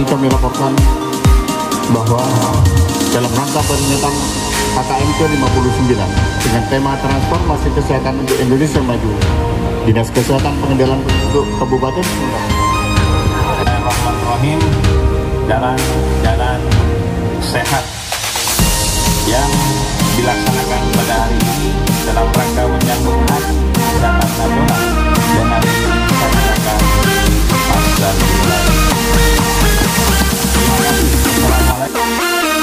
kami laporkan bahwa dalam rangka peringatan KKM ke-59 dengan tema Transformasi Kesehatan untuk Indonesia Maju, Dinas Kesehatan Pengendalian Penduduk Kabupaten Sumedang. Bismillahirrahmanirrahim. Jalan sehat yang dilaksanakan pada hari ini dalam rangka menyambut Hari Kesehatan Nasional dengan masyarakat pasar wilayah. Terima kasih. Assalamualaikum.